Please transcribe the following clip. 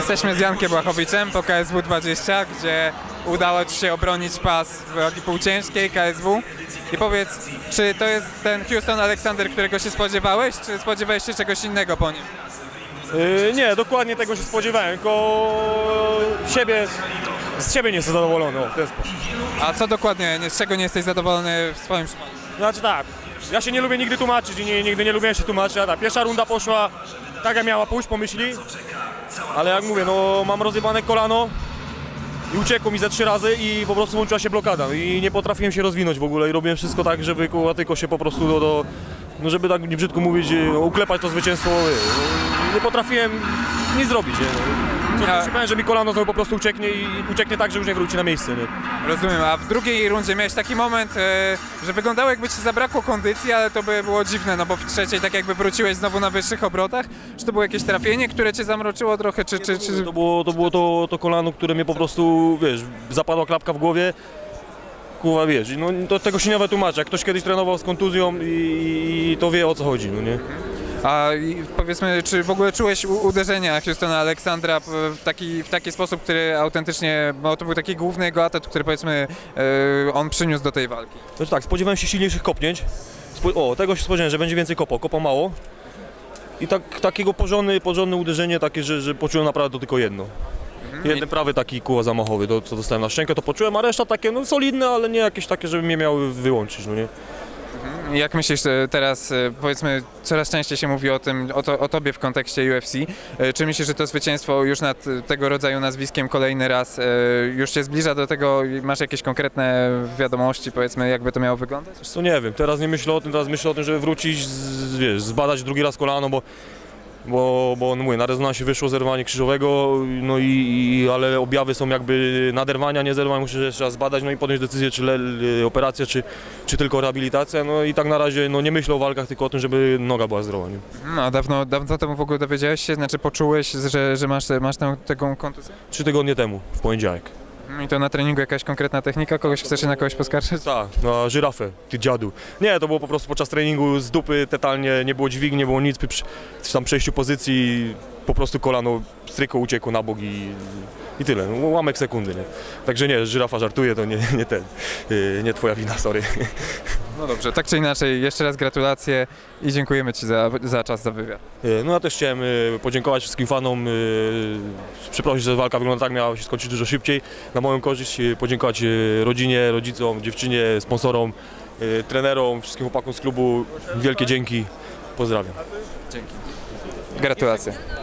Jesteśmy z Jankiem Błachowiczem po KSW 20, gdzie udało Ci się obronić pas w wagi półciężkiej KSW. I powiedz, czy to jest ten Houston Alexander, którego się spodziewałeś, czy spodziewałeś się czegoś innego po nim? Nie, dokładnie tego się spodziewałem, tylko z siebie nie jestem zadowolony, w ten sposób. A co dokładnie, z czego nie jesteś zadowolony w swoim przypadku? Znaczy tak, ja się nie lubię nigdy tłumaczyć i nigdy nie lubiłem się tłumaczyć, a ta pierwsza runda poszła tak jak miała pójść po myśli, ale jak mówię, no mam rozjebane kolano i uciekło mi ze 3 razy i po prostu włączyła się blokada i nie potrafiłem się rozwinąć w ogóle i robiłem wszystko tak, żeby tylko się po prostu no żeby tak nie brzydko mówić, uklepać to zwycięstwo, nie potrafiłem nic zrobić, nie? Się powiem, że mi kolano znowu po prostu ucieknie i ucieknie tak, że już nie wróci na miejsce. Nie? Rozumiem, a w drugiej rundzie miałeś taki moment, że wyglądało jakby Ci zabrakło kondycji, ale to by było dziwne, no bo w trzeciej tak jakby wróciłeś znowu na wyższych obrotach. Czy to było jakieś trafienie, które Cię zamroczyło trochę, czy... To było to kolano, które mnie po prostu, wiesz, zapadła klapka w głowie. Kurwa, wiesz, no to tego się nie wytłumaczy, jak ktoś kiedyś trenował z kontuzją i to wie, o co chodzi, no nie? A powiedzmy, czy w ogóle czułeś uderzenia Houstona Alexandra w taki sposób, który autentycznie, bo to był taki główny jego atut, który powiedzmy on przyniósł do tej walki? Znaczy tak, spodziewałem się silniejszych kopnięć, tego się spodziewałem, że będzie więcej kopał mało i takiego porządne uderzenie takie, że poczułem naprawdę to tylko jedno. Jeden prawy taki kuła zamachowy, co dostałem na szczękę, to poczułem, a reszta takie no solidne, ale nie jakieś takie, żeby mnie miały wyłączyć, no nie? Jak myślisz teraz, powiedzmy, coraz częściej się mówi o tobie w kontekście UFC, czy myślisz, że to zwycięstwo już nad tego rodzaju nazwiskiem kolejny raz już się zbliża do tego, masz jakieś konkretne wiadomości, powiedzmy, jakby to miało wyglądać? To nie wiem, teraz nie myślę o tym, teraz myślę o tym, żeby wrócić, zbadać drugi raz kolano, bo no mówię, na rezonansie wyszło zerwanie krzyżowego, no ale objawy są jakby naderwania, nie zerwania, muszę jeszcze raz zbadać, no i podjąć decyzję, czy operacja, czy tylko rehabilitacja, no i tak na razie no nie myślę o walkach, tylko o tym, żeby noga była zdrowa. Nie? No, dawno temu w ogóle dowiedziałeś się, znaczy poczułeś, że masz taką kontuzję? 3 tygodnie temu, w poniedziałek. I to na treningu jakaś konkretna technika? Chcesz się na kogoś poskarżyć? Tak, na żyrafę, ty dziadu. Nie, to było po prostu podczas treningu z dupy totalnie, nie było dźwigni, nie było nic, przy tam przejściu pozycji po prostu kolano stryko uciekło na bok i tyle, no, ułamek sekundy, nie? Także nie, żyrafa żartuje, to nie twoja wina, sorry. No dobrze, tak czy inaczej, jeszcze raz gratulacje i dziękujemy Ci za czas, za wywiad. No ja też chciałem podziękować wszystkim fanom, przeprosić, że walka wygląda tak, miała się skończyć dużo szybciej, na moją korzyść, podziękować rodzinie, rodzicom, dziewczynie, sponsorom, trenerom, wszystkim chłopakom z klubu, wielkie dzięki, pozdrawiam. Dzięki. Gratulacje.